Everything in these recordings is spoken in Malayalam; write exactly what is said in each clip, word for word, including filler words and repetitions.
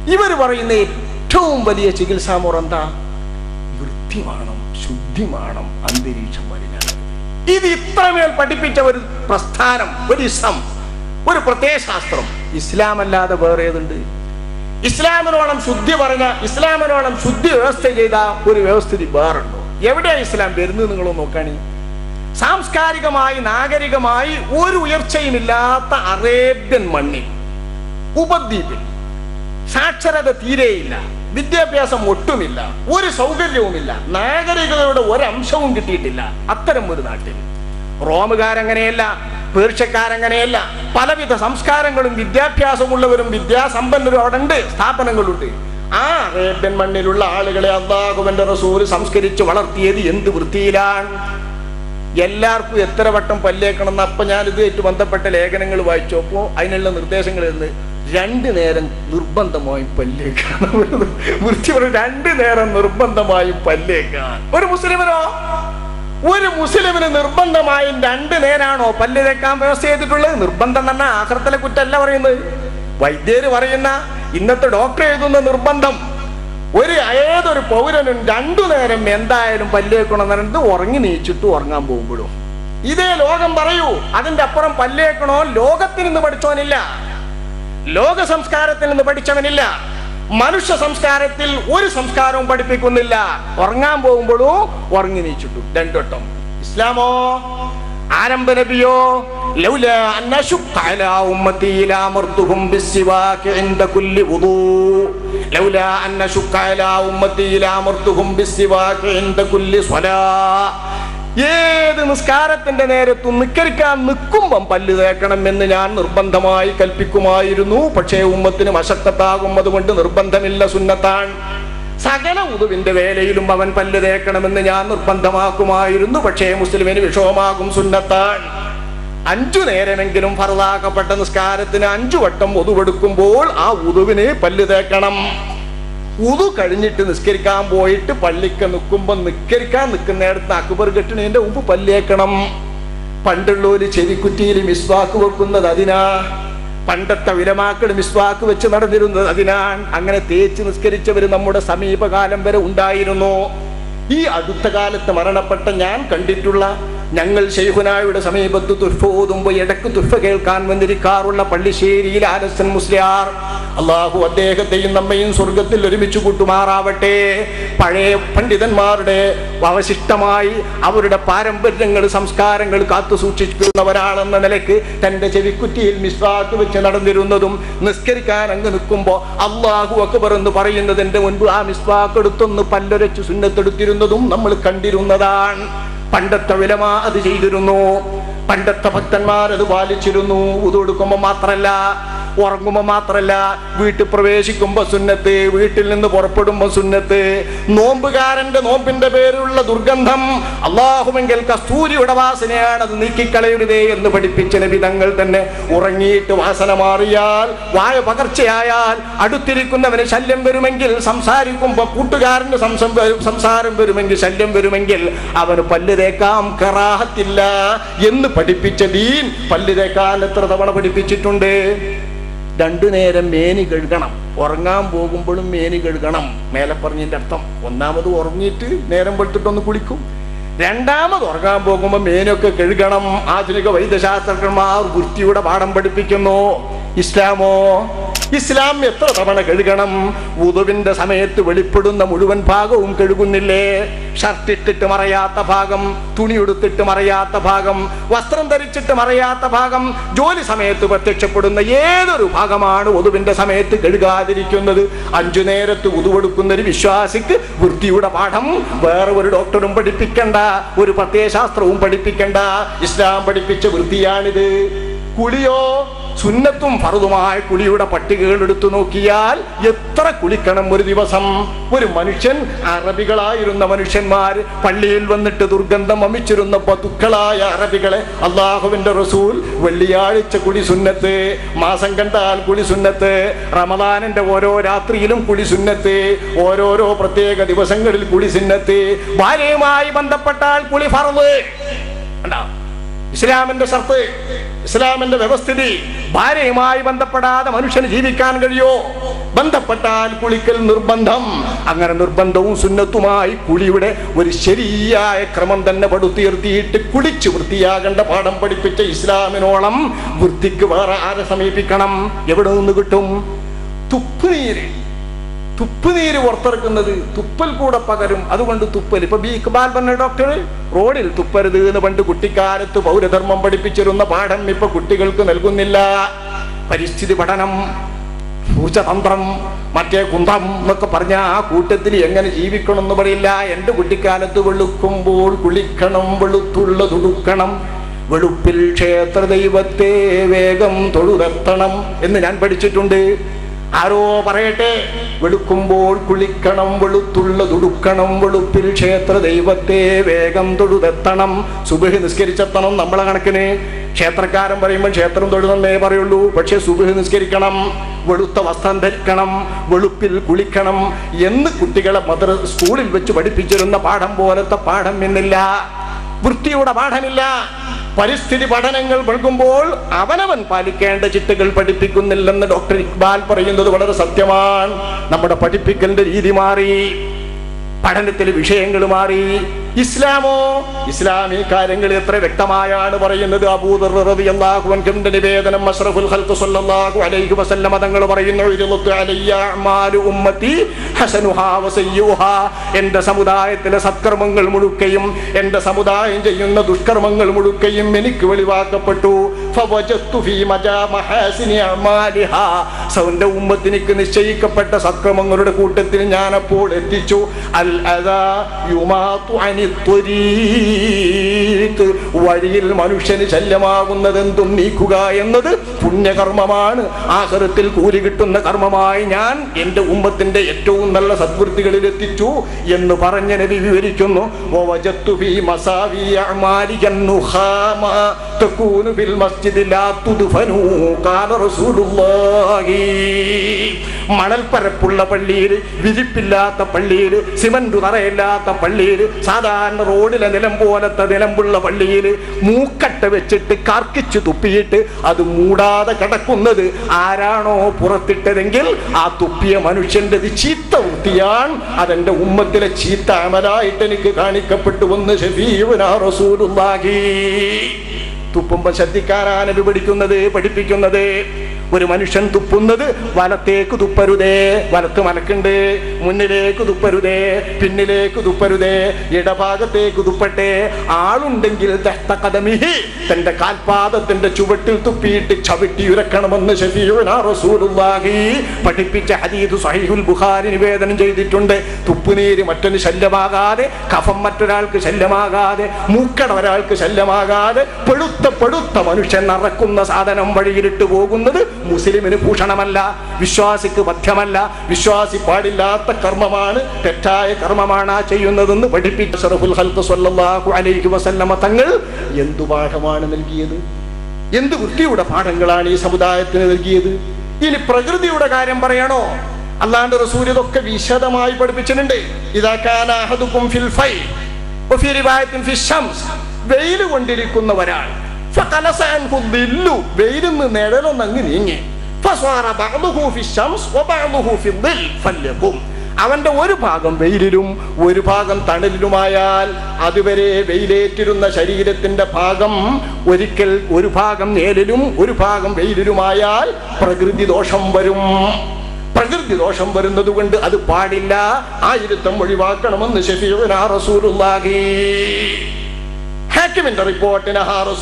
ഇവർ പറയുന്ന ഏറ്റവും വലിയ ചികിത്സാ മുറ എന്താ? വൃത്തി വേണം, ശുദ്ധി വേണം, അന്തരീക്ഷം മലിനാണ്. ഇത് ഇത്രമേൽ പഠിപ്പിച്ച ഒരു പ്രസ്ഥാനം, ഒരു ഇസ്ലാം, ഒരു പ്രത്യയശാസ്ത്രം ഇസ്ലാം അല്ലാതെ വേറെ ഏതുണ്ട്? ഇസ്ലാമിനോളം ശുദ്ധി പറഞ്ഞ, ഇസ്ലാമിനോളം ശുദ്ധി വ്യവസ്ഥ ചെയ്ത ഒരു വ്യവസ്ഥിതി വേറുണ്ടോ? എവിടെയാ ഇസ്ലാം വരുന്നത്? നിങ്ങൾ നോക്കാണി. സാംസ്കാരികമായി നാഗരികമായി ഒരു ഉയർച്ചയുമില്ലാത്ത അറേബ്യൻ മണ്ണിൽ, ഉപദ്വീപിൽ സാക്ഷരത തീരെയില്ല, വിദ്യാഭ്യാസം ഒട്ടുമില്ല, ഒരു സൗകര്യവുമില്ല, നാഗരികതയുടെ ഒരംശവും കിട്ടിയിട്ടില്ല. അത്തരം ഒരു നാട്ടിൽ റോമുകാരങ്ങനെയല്ല, പേർഷ്യക്കാരങ്ങനെയല്ല, പലവിധ സംസ്കാരങ്ങളും വിദ്യാഭ്യാസമുള്ളവരും വിദ്യാസമ്പന്നരും അവിടെ ഉണ്ട്, സ്ഥാപനങ്ങളുണ്ട്. ആ അറേബ്യൻ മണ്ണിലുള്ള ആളുകളെ അല്ലാഹുവിന്റെ റസൂൽ സംസ്കരിച്ച് വളർത്തിയത് എന്ത് വൃത്തിയിലാണ്! എല്ലാവർക്കും എത്ര വട്ടം പല്ലേക്കണം എന്ന് അപ്പൊ ഞാൻ ഇതുമായിട്ട് ബന്ധപ്പെട്ട ലേഖനങ്ങൾ വായിച്ചപ്പോ അതിനുള്ള നിർദ്ദേശങ്ങൾ എന്ന് രണ്ടു നേരം നിർബന്ധമായും പല്ലേക്കാൻ. വൃത്തി രണ്ടു നേരം നിർബന്ധമായും പല്ലേക്കാൻ. ഒരു മുസ്ലിമിനോ ഒരു മുസ്ലിമിന് നിർബന്ധമായും രണ്ടു നേരാണോ പല്ല് തേക്കാൻ വ്യവസ്ഥ ചെയ്തിട്ടുള്ളത്? നിർബന്ധം തന്നെ ആഖിറത്തിലെ കുറ്റല്ല പറയുന്നത്. വൈദ്യര് പറയുന്ന, ഇന്നത്തെ ഡോക്ടർ എഴുതുന്ന നിർബന്ധം ഒരു ഏതൊരു പൗരനും രണ്ടു നേരം എന്തായാലും പല്ലേക്കണം എന്ന് പറയുന്നത് ഉറങ്ങി നീച്ചിട്ട് ഉറങ്ങാൻ പോകുമ്പോഴും. ഇതേ ലോകം പറയൂ. അതിന്റെ അപ്പുറം പല്ലേക്കണോ ലോകത്തിൽ നിന്ന് പഠിച്ചവനില്ല, ലോക സംസ്കാരത്തിൽ നിന്ന് പഠിച്ചവനില്ല, മനുഷ്യ സംസ്കാരത്തിൽ ഒരു സംസ്കാരവും പഠിപ്പിക്കുന്നില്ല. ഉറങ്ങാൻ പോകുമ്പോഴും ഉറങ്ങി നീച്ചിട്ടു രണ്ടോട്ടം. ഇസ്ലാമോ ആരംഭ നബിയോ ലൗലാ അൻ അശുഖ അലാ ഉമ്മത്തി ലഅമർതുഹും ബിസ്സിവാകി ഇൻദ കുല്ലി വുദൂ ലൗലാ അൻ അശുഖ അലാ ഉമ്മത്തി ലഅമർതുഹും ബിസ്സിവാകി ഇൻദ കുല്ലി സ്വലാ. ഏത് നിസ്കാരത്തിന്റെ നേരത്തും നിക്കരിക്കാൻ നിൽക്കുമ്പം പല്ല് തേക്കണം എന്ന് ഞാൻ നിർബന്ധമായി കൽപ്പിക്കുമായിരുന്നു. പക്ഷേ ഉമ്മത്തിന് മശക്കത്താകും, അതുകൊണ്ട് നിർബന്ധമില്ല, സുന്നത്താൻ. സകല ഉദുവിന്റെ വേലയിലും അവൻ പല്ല് തേക്കണമെന്ന് ഞാൻ നിർബന്ധമാക്കുമായിരുന്നു. പക്ഷേ മുസ്ലിമിന് വിഷമമാകും, സുന്നത്താൻ. അഞ്ചു നേരമെങ്കിലും ഫർളാക്കപ്പെട്ട നിസ്കാരത്തിന് അഞ്ചു വട്ടം ഉദുവെടുക്കുമ്പോൾ ആ ഉദുവിന് പല്ല് തേക്കണം. ഉദു കഴിഞ്ഞിട്ട് നിസ്കരിക്കാൻ പോയിട്ട് പള്ളിക്ക് നിൽക്കുമ്പോ നിസ്കരിക്കാൻ നിൽക്കുന്നിടത്ത് അക്ബർ കെട്ടണതിന്റെ മുമ്പ് പല്ലേക്കണം. പണ്ടുള്ളവര് ചെവിക്കുറ്റിയിൽ മിസ്വാക്ക് വെക്കുന്നത് അതിനാ. പണ്ടത്തെ വിലമാക്കൾ മിസ്വാക്ക് വെച്ച് നടന്നിരുന്നത് അതിനാണ്. അങ്ങനെ തേച്ച് നിസ്കരിച്ചവര് നമ്മുടെ സമീപകാലം വരെ ഉണ്ടായിരുന്നു. ഈ അടുത്ത കാലത്ത് മരണപ്പെട്ട ഞാൻ കണ്ടിട്ടുള്ള, ഞങ്ങൾ ശൈഖുനായുടെ സമീപത്ത് തുഫ ഓതുമ്പോ ഇടക്ക് തുഫ കേൾക്കാൻ വന്നിരിക്കാറുള്ള പള്ളിശ്ശേരിയിൽ ആനസൻ മുസ്ലിയാർ, അള്ളാഹു അദ്ദേഹത്തെയും നമ്മയും സ്വർഗത്തിൽ ഒരുമിച്ച് കൂട്ടുമാറാവട്ടെ. പഴയ പണ്ഡിതന്മാരുടെ അവശിഷ്ടമായി അവരുടെ പാരമ്പര്യങ്ങൾ, സംസ്കാരങ്ങൾ കാത്തു സൂക്ഷിക്കുന്നവരാണെന്ന നിലക്ക് തന്റെ ചെവിക്കുറ്റിയിൽ മിസ്വാക്ക് വെച്ച് നടന്നിരുന്നതും നിസ്കരിക്കാൻ അങ്ങ് നിൽക്കുമ്പോ അള്ളാഹു അക്ബർ എന്ന് പറയുന്നതിന്റെ മുൻപ് ആ മിസ്വാക്ക് എടുത്തൊന്ന് പല്ലൊരച്ച് സുന്നത്തെടുത്തിരുന്നതും നമ്മൾ കണ്ടിരുന്നതാണ്. പണ്ടത്തെ വിലമ അത് ചെയ്തിരുന്നു, പണ്ടത്തെ ഭക്തന്മാർ അത് പാലിച്ചിരുന്നു. ഉദു എടുക്കുമ്പോ മാത്രല്ല, ഉറങ്ങുമ്പോ മാത്രല്ല, വീട്ടിൽ പ്രവേശിക്കുമ്പോ സുന്നത്ത്, വീട്ടിൽ നിന്ന് പുറപ്പെടുമ്പോ സുന്നത്ത്. നോമ്പുകാരന്റെ നോമ്പിന്റെ പേരിലുള്ള ദുർഗന്ധം അല്ലാഹുവെങ്കിൽ കസ്തൂരിയുടെ വാസനയാണ്, അത് നീക്കിക്കളയരുതേ എന്ന് പഠിപ്പിച്ച നബി തങ്ങൾ തന്നെ. ഉറങ്ങിയിട്ട് വാസന മാറിയാൽ, വായ പകർച്ചയായാൽ, അടുത്തിരിക്കുന്നവന് ശല്യം വരുമെങ്കിൽ, സംസാരിക്കുമ്പോ കൂട്ടുകാരന്റെ സംസാരം വരുമെങ്കിൽ, ശല്യം വരുമെങ്കിൽ അവന് പല്ല് തേക്കാം, കറാഹത്തില്ല എന്ന് പഠിപ്പിച്ച ദീൻ പല്ല് തേക്കാൻ എത്ര തവണ പഠിപ്പിച്ചിട്ടുണ്ട്? രണ്ടു നേരം മേനി കഴുകണം, ഉറങ്ങാൻ പോകുമ്പോഴും മേനി കഴുകണം. മേലെ പറഞ്ഞതിന്റെ അർത്ഥം, ഒന്നാമത് ഉറങ്ങിയിട്ട് നേരം വെളുത്തിട്ടൊന്ന് കുളിക്കും, രണ്ടാമത് ഉറങ്ങാൻ പോകുമ്പോ മേനൊക്കെ കഴുകണം. ആധുനിക വൈദ്യശാസ്ത്രജ്ഞന്മാർ വൃത്തിയുടെ പാഠം പഠിപ്പിക്കുന്നു. ഇസ്ലാമോ ഇസ്ലാം എത്ര തവണ കഴുകണം? വുദുവിന്റെ സമയത്ത് വെളിപ്പെടുന്ന മുഴുവൻ ഭാഗവും കഴുകുന്നില്ലേ? ഷർട്ടിട്ടിട്ട് മറയാത്ത ഭാഗം, തുണി ഉടുത്തിട്ട് മറയാത്ത ഭാഗം, വസ്ത്രം ധരിച്ചിട്ട് മറയാത്ത ഭാഗം, ജോലി സമയത്ത് പ്രത്യക്ഷപ്പെടുന്ന ഏതൊരു ഭാഗമാണ് വുദുവിന്റെ സമയത്ത് കഴുകാതിരിക്കുന്നത്? അഞ്ചു നേരത്ത് വുദുവെടുക്കുന്ന ഒരു വിശ്വാസിക്ക് വൃത്തിയുടെ പാഠം വേറെ ഒരു ഡോക്ടറും പഠിപ്പിക്കണ്ട, ഒരു പ്രത്യയശാസ്ത്രവും പഠിപ്പിക്കണ്ട. ഇസ്ലാം പഠിപ്പിച്ച വൃത്തിയാണിത്. കുളിയോ സുന്നത്തും ഫർദുമായ കുളിയുടെ പട്ടികകൾ എടുത്തു നോക്കിയാൽ എത്ര കുളിക്കണം ഒരു ദിവസം? ഒരു മനുഷ്യൻ, അറബികളായിരുന്ന മനുഷ്യന്മാർ പള്ളിയിൽ വന്നിട്ട് ദുർഗന്ധം വമിച്ചിരുന്ന പതുക്കളായ അറബികളെ അള്ളാഹുവിന്റെ റസൂൽ വെള്ളിയാഴ്ച കുളി സുന്നത്ത്, മാസം കണ്ടാൽ കുളി സുന്നത്ത്, റമദാനിന്റെ ഓരോ രാത്രിയിലും കുളി സുന്നത്ത്, ഓരോരോ പ്രത്യേക ദിവസങ്ങളിൽ കുളി സുന്നത്ത്, ഭാര്യയുമായി ബന്ധപ്പെട്ടാൽ കുളി ഫർദ്. ഇസ്ലാമിന്റെ ഷർത്ത്, ഇസ്ലാമിന്റെ വ്യവസ്ഥിതി. ഭാര്യയുമായി ബന്ധപ്പെടാതെ മനുഷ്യന് ജീവിക്കാൻ കഴിയോ? ബന്ധപ്പെട്ടാൽ കുളിക്കൽ നിർബന്ധം. അങ്ങനെ നിർബന്ധവും സുന്നത്തുമായി കുളിയുടെ ഒരു ശരിയായ ക്രമം തന്നെ പടുത്തുയർത്തിയിട്ട് കുളിച്ച് വൃത്തിയാകേണ്ട പാഠം പഠിപ്പിച്ച ഇസ്ലാമിനോളം വൃത്തിക്ക് വേറെ ആരെ സമീപിക്കണം? എവിടെ നിന്ന് കിട്ടും? തുപ്പുനീര് തുപ്പുനീര് പുറത്തിറക്കുന്നത് തുപ്പൽ കൂടെ പകരും. അതുകൊണ്ട് തുപ്പൽ. ഇപ്പൊ ബി ഇക്ബാൽ പറഞ്ഞ ഡോക്ടർ റോഡിൽ തുപ്പരുത് എന്ന് പണ്ട് കുട്ടിക്കാലത്ത് പൗരധർമ്മം പഠിപ്പിച്ചിരുന്ന പാഠം ഇപ്പൊ കുട്ടികൾക്ക് നൽകുന്നില്ല. പരിസ്ഥിതി പഠനം, ഊർജതന്ത്രം, മറ്റേ കുന്തം എന്നൊക്കെ പറഞ്ഞ ആ കൂട്ടത്തിൽ എങ്ങനെ ജീവിക്കണം എന്ന് പറയില്ല. എന്റെ കുട്ടിക്കാലത്ത് വെളുക്കുമ്പോൾ കുളിക്കണം, വെളുത്തുള്ള തുടുക്കണം, വെളുപ്പിൽ ക്ഷേത്ര ദൈവത്തെ വേഗം തൊഴുതെത്തണം എന്ന് ഞാൻ പഠിച്ചിട്ടുണ്ട്. ആരോ പറയട്ടെ, വെളുക്കുമ്പോൾ കുളിക്കണം, വെളുത്തുള്ള തുടുക്കണം, വെളുപ്പിൽ ക്ഷേത്ര ദൈവത്തെ വേഗം തൊഴുതെത്തണം. സുബഹി നിസ്കരിച്ചെത്തണം. നമ്മളെ കണക്കിന് ക്ഷേത്രക്കാരൻ പറയുമ്പോൾ ക്ഷേത്രം തൊഴുതെന്നേ പറയുള്ളൂ. പക്ഷെ സുബഹി നിസ്കരിക്കണം, വെളുത്ത വസ്ത്രം ധരിക്കണം, വെളുപ്പിൽ കുളിക്കണം എന്ന് കുട്ടികളെ മദ്ര സ്കൂളിൽ വെച്ച് പഠിപ്പിച്ചിരുന്ന പാഠം പോലത്തെ പാഠം ഇന്നില്ല. വൃത്തിയുടെ പാഠമില്ല. പരിസ്ഥിതി പഠനങ്ങൾ നൽകുമ്പോൾ അവനവൻ പാലിക്കേണ്ട ചിട്ടകൾ പഠിപ്പിക്കുന്നില്ലെന്ന് ഡോക്ടർ ഇക്ബാൽ പറയുന്നത് വളരെ സത്യമാണ്. നമ്മുടെ പഠിപ്പിക്കലിന്റെ രീതി മാറി, പഠനത്തിലെ വിഷയങ്ങൾ മാറി. ഇസ്ലാമോ, ഇസ്ലാമി കാര്യങ്ങൾ എത്ര വ്യക്തമായാണ് പറയുന്നത്. അബൂദർ റളിയല്ലാഹു അൻഹുവിന്റെ നിവേദനം അഷ്റഫുൽ ഖൽഖ് സ്വല്ലല്ലാഹു അലൈഹി വസല്ലം തങ്ങൾ പറയുന്നു, ഇർളത്തു അലയ്യ അഅമാലു ഉമ്മത്തി ഹസനുഹാ വസയ്യുഹാ. എന്റെ സമുദായത്തിലെ സത്കർമ്മങ്ങൾ മുഴുക്കയും എന്റെ സമുദായം ചെയ്യുന്ന ദുഷ്കർമ്മങ്ങൾ മുഴുക്കയും എനിക്ക് വെളിവാക്കപ്പെട്ടു. ഫവജത്തു ഫീ മജാ മഹാസിനി അഅമാലിഹാ. സൗന്റെ ഉമ്മത്തിനിക്ക് നിശ്ചയിക്കപ്പെട്ട സത്കർമ്മങ്ങളുടെ കൂട്ടത്തിൽ ഞാൻ അപ്പോൾ എത്തിച്ചു. അൽ അദാ യുമാതു അനി വഴിയിൽ മനുഷ്യന് ശല്യമാകുന്നതെന്തും നീക്കുക എന്നത് പുണ്യകർമ്മമാണ്. ആഖിറത്തിൽ കൂലി കിട്ടുന്ന കർമ്മമായി ഞാൻ എന്റെ ഉമ്മത്തിന്റെ ഏറ്റവും നല്ല സദ്വൃത്തികളിൽ എത്തിച്ചു എന്ന് പറഞ്ഞ നബി വിവരിക്കുന്നു. മണൽപ്പരപ്പുള്ള പള്ളിയിൽ, വിരിപ്പില്ലാത്ത പള്ളിയിൽ, സിമന്റ് തറയില്ലാത്ത പള്ളിയിൽ, സാധാരണ റോഡിലെ നിലം പോലത്തെ നിലമ്പുള്ള പള്ളിയിൽ മൂക്കട്ട വെച്ചിട്ട് കർക്കിച്ചു തുപ്പിയിട്ട് അത് മൂടാതെ കിടക്കുന്നത് ആരാണോ പുറത്തിട്ടതെങ്കിൽ ആ തുപ്പിയ മനുഷ്യന്റെ ചീത്ത വൃത്തിയാണ്. അതെന്റെ ഉമ്മത്തിലെ ചീത്ത അമലായിട്ട് എനിക്ക് കാണിക്കപ്പെട്ടു വന്ന് ശഫീഉനാ റസൂലുള്ളാഹി. തുപ്പുമ്പോ ശ്രദ്ധിക്കാനാണ് നബി പഠിക്കുന്നത്, പഠിപ്പിക്കുന്നത്. ഒരു മനുഷ്യൻ തുപ്പുന്നത് വലത്തേക്ക് തുപ്പരുതേ, വലത്ത് മലക്കുണ്ട്, മുന്നിലേക്ക് തുപ്പരുതേ, പിന്നിലേക്ക് തുപ്പരുതേ, ഇടഭാഗത്തേക്ക് തുപ്പട്ടെ. ആളുണ്ടെങ്കിൽ തന്റെ കാൽപാദത്തിന്റെ ചുവട്ടിൽ തുപ്പിയിട്ട് ചവിട്ടി ഉരക്കണമെന്ന് ശഫീഉനാ റസൂലുള്ളാഹി പഠിപ്പിച്ച ഹദീസ് സഹീഹുൽ ബുഖാരി നിവേദനം ചെയ്തിട്ടുണ്ട്. തുപ്പുനീര് മറ്റൊരു ശല്യമാകാതെ, കഫം മറ്റൊരാൾക്ക് ശല്യമാകാതെ, മൂക്കട ഒരാൾക്ക് ശല്യമാകാതെ പെടുത്ത പെടുത്ത മനുഷ്യൻ നടക്കുന്ന സാധനം വഴിയിലിട്ട് പോകുന്നത് മുസ്ലിമിന് ഭൂഷണമല്ല, വിശ്വാസിക്ക് ബദ്ധ്യമല്ല, വിശ്വാസി പാടില്ലാത്ത കർമ്മമാണ്, തെറ്റായ കർമ്മമാണ് ആ ചെയ്യുന്നതെന്ന് പഠിപ്പിച്ച അഷ്റഫുൽ ഖൽഖ് സ്വല്ലല്ലാഹു അലൈഹി വസല്ലമ തങ്ങൾ എന്തു പാഠമാണ് നൽകിയത്? എന്ത് വൃത്തിയുടെ പാഠങ്ങളാണ് ഈ സമുദായത്തിന് നൽകിയത്? ഇനി പ്രകൃതിയുടെ കാര്യം പറയണോ? അല്ലാഹുവിന്റെ റസൂൽ ഇതൊക്കെ വിശദമായി പഠിപ്പിച്ചിട്ടുണ്ട്. ഇദാ കാന അഹദുകും ഫിൽ ഫൈ വഫീ റിവായത്തിൻ ഫിൽ ശംസ്. വെയിൽ കൊണ്ടിരിക്കുന്ന ഒരാൾ വെയിലിന്ന് നിഴലൊന്നങ്ങ് നീങ്ങി, അവന്റെ ഒരു ഭാഗം വെയിലിലും ഒരു ഭാഗം തണലിലുമായാൽ, അതുവരെ വെയിലേറ്റിരുന്ന ശരീരത്തിന്റെ ഭാഗം ഒരിക്കൽ ഒരു ഭാഗം നേരിലും ഒരു ഭാഗം വെയിലിലുമായാൽ പ്രകൃതി ദോഷം വരും. പ്രകൃതി ദോഷം വരുന്നത് കൊണ്ട് അത് പാടില്ല. ആയിരത്തം ഒഴിവാക്കണമെന്ന് ശഫീഉനാ റസൂലുള്ളാഹി. ഹാക്കിമിന്റെ റിപ്പോർട്ടിന്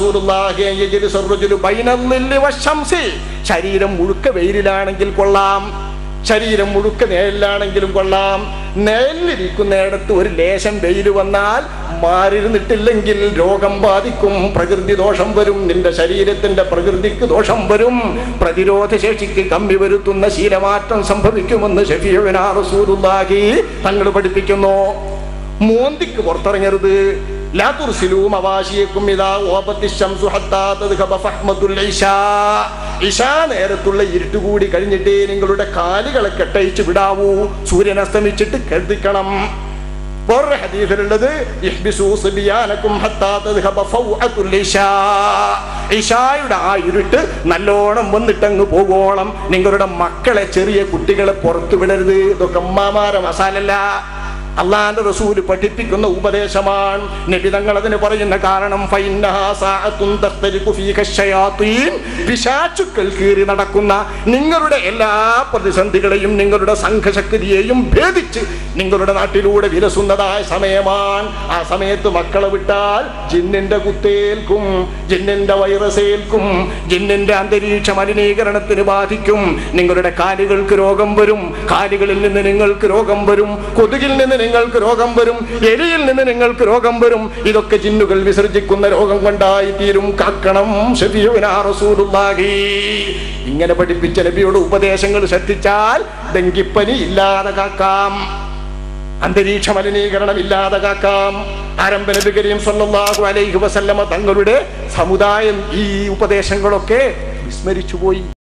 ശരീരം മുഴുക്ക വെയിലാണെങ്കിൽ കൊള്ളാം, ശരീരം മുഴുക്ക നേരിലാണെങ്കിലും കൊള്ളാം. നേരിലിരിക്കുന്നിടത്ത് ഒരു ലേശം വെയിൽ വന്നാൽ മാറിയിരുന്നിട്ടില്ലെങ്കിൽ രോഗം ബാധിക്കും, പ്രകൃതി ദോഷം വരും, നിന്റെ ശരീരത്തിന്റെ പ്രകൃതിക്ക് ദോഷം വരും, പ്രതിരോധ ശേഷിക്ക് കമ്മി വരുത്തുന്ന ശീലമാറ്റം സംഭവിക്കുമെന്ന് ശഫീഉനാ റസൂലുള്ളാഹി തങ്ങൾ പഠിപ്പിക്കുന്നു. മോന്തിക്ക് പുറത്തിറങ്ങരുത്. ലാ തുർസിലൂ മവാശിയക്കും ഇദാ വബത്തി ശംസു ഹത്താ തദ്ഖബ ഫഹ്മത്തുൽ ഇശാ. ഇശാ നേരത്തുള്ള ഇരുട്ടുകൂടി കഴിഞ്ഞിട്ടേ നിങ്ങളുടെ കാലുകളെ കെട്ടയിച്ച് വിടാവൂ. സൂര്യൻ അസ്തമിച്ചിട്ട് കരുതിക്കണം. വേറെ ഹദീസിലുള്ളത് ഇഹ്ബിസൂ സിബിയാനകും ഹത്താ തദ്ഹബ ഫൗഅത്തുൽ ഇശാ, ഇശായുടെ ആ ഇരുട്ട് നല്ലോണം വന്നിട്ടങ്ങ് പോകോളം നിങ്ങളുടെ മക്കളെ, ചെറിയ കുട്ടികളെ പുറത്തു വിടരുത്. ഇതൊക്കെ അമ്മമാരെ മസാലല്ല, അള്ളാന്റെ റസൂല് പഠിപ്പിക്കുന്ന ഉപദേശമാണ്. നബി തങ്ങൾ അതിന് പറയുന്ന കാരണം പിശാചുക്കൾ കീറി നടക്കുന്ന നിങ്ങളുടെ എല്ലാ പ്രതിസന്ധികളെയും നിങ്ങളുടെ സംഘശക്തിയെയും ഭേദിച്ച് നിങ്ങളുടെ നാട്ടിലൂടെ വിലസുന്നതായ സമയമാണ്. ആ സമയത്ത് മക്കളെ വിട്ടാൽ ജിന്നിന്റെ കുത്തേൽക്കും, ജിന്നിന്റെ വൈറസേൽക്കും, ജിന്നിന്റെ അന്തരീക്ഷ മലിനീകരണത്തിന് ബാധിക്കും. നിങ്ങളുടെ കാലുകൾക്ക് രോഗം വരും, കാലുകളിൽ നിന്ന് നിങ്ങൾക്ക് രോഗം വരും, കൊതുകിൽ നിന്ന് നിങ്ങൾക്ക് രോഗം വരും, എലിയിൽ നിന്ന് നിങ്ങൾക്ക് രോഗം വരും. ഇതൊക്കെ ജിന്നുകൾ വിസർജിക്കുന്ന രോഗം കൊണ്ടായി തീരും. കാക്കണം ശഫീഉനാ റസൂലുള്ളാഹി. ഇങ്ങനെ പഠിപ്പിച്ച നബിയുടെ ഉപദേശങ്ങൾ ശ്രദ്ധിച്ചാൽ ഡെങ്കിപ്പനി ഇല്ലാതെ കാക്കാം, അന്തരീക്ഷ മലിനീകരണം ഇല്ലാതെ കാക്കാം. ആരംഭ നബി കരീം സല്ലല്ലാഹു അലൈഹി വസല്ലമ തങ്ങളുടെ സമുദായം ഈ ഉപദേശങ്ങളൊക്കെ വിസ്മരിച്ചുപോയി.